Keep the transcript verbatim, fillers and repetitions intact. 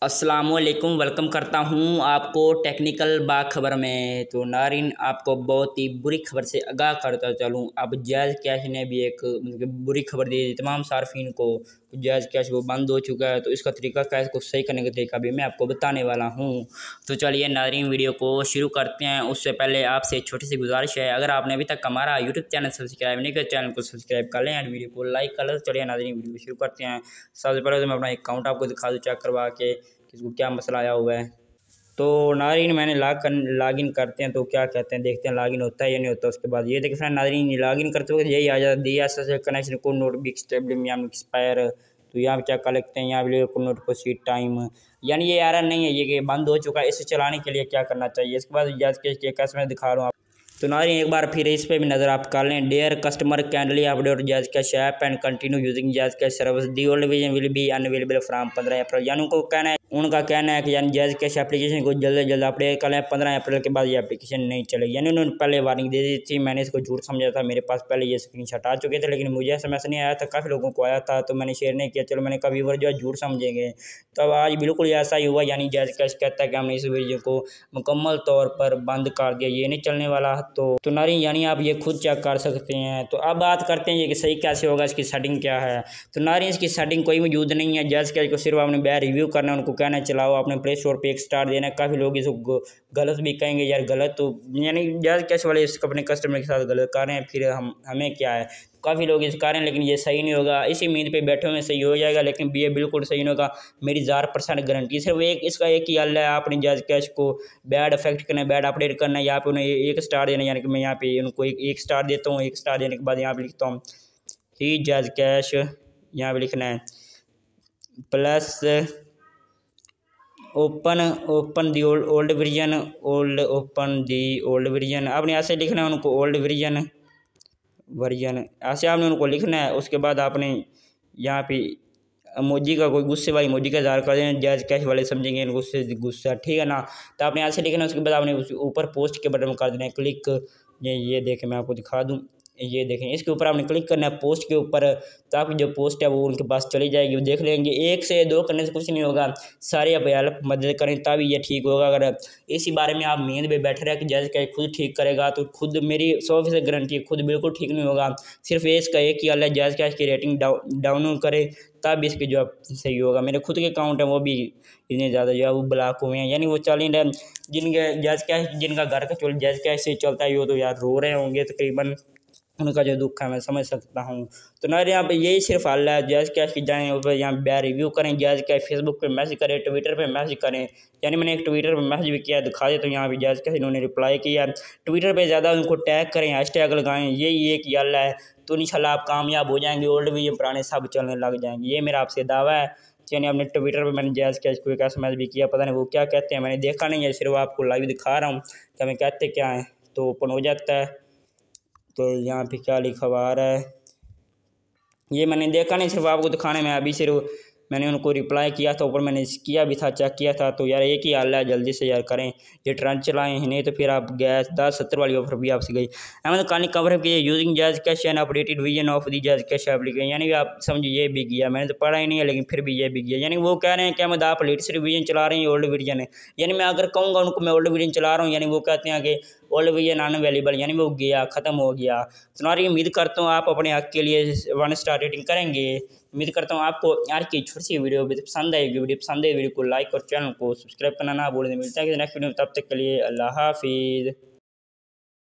अस्सलामुअलैकुम वेलकम करता हूँ आपको टेक्निकल बाखबर में। तो नारिन आपको बहुत ही बुरी खबर से आगाह करता चलूँ। अब जैज़ कैश ने भी एक मतलब बुरी खबर दी है तमाम सार्फिन को। जैज़ कैश वो बंद हो चुका है, तो इसका तरीका क्या है, इसको सही करने का तरीका भी मैं आपको बताने वाला हूँ। तो चलिए नारिन वीडियो को शुरू करते हैं। उससे पहले आपसे एक छोटी सी गुजारिश है, अगर आपने अभी तक हमारा यूट्यूब चैनल सब्सक्राइब नहीं किया, चैनल को सब्सक्राइब कर लें एंड वीडियो को लाइक कर लें। तो चलिए नारिन वीडियो को शुरू करते हैं। सबसे पहले तो मैं अपना अकाउंट आपको दिखा दूँ चेक करवा के किसको क्या मसला आया हुआ है। तो नाज़रीन मैंने लॉग कर लॉगिन करते हैं तो क्या कहते हैं, देखते हैं लॉगिन होता है या नहीं होता। उसके बाद ये देखिए फ्रेंड नाज़रीन लॉगिन करते वक्त यही आ जाता है एस एस कनेक्शन को नोट बिग स्टेबल या एक्सपायर। तो यहाँ पे चेक कर लेते हैं, यहाँ पे नोट प्रोसीड टाइम यानी ये एरर नहीं है, ये कि बंद हो चुका है। इसे चलाने के लिए क्या करना चाहिए, इसके बाद जैज़ के कैसे मैं दिखा रहा हूँ। तो नाज़रीन एक बार फिर इस पे भी नज़र आप कर लें। Dear customer kindly update JazzCash app and continue using JazzCash service the old version will be unavailable from पंद्रह अप्रैल। यानी उनको कहना है उनका कहना है कि यानी जैज़ कैश एप्लीकेशन को जल्द से जल्द अपडेट कर लें, पंद्रह अप्रैल के बाद ये एप्लीकेशन नहीं चलेगी। यानी उन्होंने पहले वार्निंग दे दी थी, मैंने इसको झूठ समझा था। मेरे पास पहले ये स्क्रीनशॉट आ चुके थे, लेकिन मुझे एस एम एस नहीं आया था, काफ़ी लोगों को आया था, तो मैंने शेयर नहीं किया। चलो मैंने कभी व्यूअर जो है झूठ समझेंगे, तो अब आज बिल्कुल ऐसा ही हुआ। यानी जैज़ कैश कहता है कि हमने इस वीडियो को मुकम्मल तौर पर बंद कर दिया, ये नहीं चलने वाला। तो, तो नारी यानी आप ये खुद चेक कर सकते हैं। तो अब बात करते हैं ये कि सही कैसे होगा, इसकी सेटिंग क्या है। तो नारी इसकी सेटिंग कोई मौजूद नहीं है। जैज़ कैश को सिर्फ आपने बैर रिव्यू करना है, उनको कहना है चलाओ, आपने प्ले स्टोर पे एक स्टार देना है। काफ़ी लोग इसको गलत भी कहेंगे यार गलत, तो यानी जैज़ कैश वाले इसको अपने कस्टमर के साथ गलत कर रहे हैं, फिर हम हमें क्या है। काफ़ी लोग इस कारण, लेकिन ये सही नहीं होगा। इसी उम्मीद पे बैठे हुए सही हो जाएगा, लेकिन ये बिल्कुल सही नहीं होगा। मेरी हज़ार परसेंट गारंटी। सिर्फ एक इसका एक ही हल है, आपने जैज़ कैश को बैड इफेक्ट करना है, बैड अपडेट करना है। यहाँ पे उन्हें एक स्टार देना है, यानी कि मैं यहाँ पे उनको एक, एक स्टार देता हूँ। एक स्टार देने के बाद यहाँ पे लिखता हूँ ही जैज़ कैश, यहाँ पे लिखना है plus open open the old old version old open the old version. आपने ऐसे लिखना है उनको ओल्ड वर्जन वर्जन ऐसे आपने उनको लिखना है। उसके बाद आपने यहाँ पे इमोजी का कोई गुस्से वाली इमोजी का इज़हार कर देना, जैज़ कैश वाले समझेंगे गुस्से गुस्सा, ठीक है ना। तो आपने ऐसे लिखना है। उसके बाद आपने उस ऊपर पोस्ट के बटन में कर देना है क्लिक। ये ये देखें मैं आपको दिखा दूँ, ये देखें इसके ऊपर आपने क्लिक करना है पोस्ट के ऊपर, तो आपकी जो पोस्ट है वो उनके पास चली जाएगी, वो देख लेंगे। एक से दो करने से कुछ नहीं होगा, सारे आप हेल्प मदद करें तभी ये ठीक होगा। अगर इसी बारे में आप नींद में बैठे रहे कि जैज़ कैश खुद ठीक करेगा, तो खुद मेरी सौ फीसद गारंटी है खुद बिल्कुल ठीक नहीं होगा। सिर्फ इसका एक ही हल है, जैज़ कैश की रेटिंग डाउन करे तब इसकी जो सही होगा। मेरे खुद के अकाउंट है वो भी इतने ज़्यादा जो है वो ब्लॉक हुए हैं, यानी वो चल नहीं रहे। जिनके जैज़ कैश जिनका घर का चल जैज़ कैश से चलता है वो तो यार रो रहे होंगे तकरीबन, उनका जो दुख है मैं समझ सकता हूँ। तो ना यहाँ पे यही सिर्फ हल है, जैज़ कैश की जाएँ ऊपर यहाँ बैर रिव्यू करें, जैज़ कैश फेसबुक पे मैसेज करें, ट्विटर पे मैसेज करें। यानी मैंने एक ट्विटर पे मैसेज भी किया, दिखा दे तो यहाँ पे जैज़ कैश इन्होंने रिप्लाई किया। ट्विटर पे ज़्यादा उनको टैग करें, हैश टैग लगाएँ, यही एक हल है। तो इंशाल्लाह आप कामयाब हो जाएंगे, ओल्ड वीडियो पुराने सब चलने लग जाएंगे, ये मेरा आपसे दावा है। यानी अपने ट्विटर पे मैंने जैज़ कैश को एक मैसेज भी किया, पता नहीं वो क्या कहते हैं, मैंने देखा नहीं है, सिर्फ आपको लाइव दिखा रहा हूँ कि हमें कहते क्या है। तो ओपन हो जाता है, तो यहाँ पे क्या लिखा हुआ आ रहा है ये मैंने देखा नहीं, सिर्फ आपको दिखाने में। अभी सिर्फ मैंने उनको रिप्लाई किया था, ऊपर मैंने किया भी था, चेक किया था। तो यार एक ही हाल है, जल्दी से यार करें, ये ट्रेंड चलाएं ही नहीं तो फिर आप गैस दस सत्तर वाली ऑफर भी आपसे गई। हमें कहानी कवर की using JazzCash and updated version of the JazzCash application. यानी कि आप समझिए ये भी गया, मैंने तो पढ़ा ही नहीं है, लेकिन फिर भी ये भी गया। यानी वो कह रहे हैं कि अहमद आप लेटेस्ट वर्जन चला रहे हैं, ओल्ड वर्जन है। यानी मैं अगर कहूँगा उनको मैं ओल्ड वर्जन चला रहा हूँ, यानी वो कहते हैं कि ओल्ड वर्जन अनअवेलेबल, यानी वो गया ख़त्म हो गया। तो नारी उम्मीद करता हूँ आप अपने हक के लिए वन स्टार रेटिंग करेंगे। उम्मीद करता हूँ आपको यार की छोटी सी वीडियो पसंद आएगी। वीडियो पसंद है वीडियो को लाइक और चैनल को सब्सक्राइब करना ना भूलें। मिलता है कि नेक्स्ट वीडियो में, तब तक के लिए अल्लाह हाफिज़।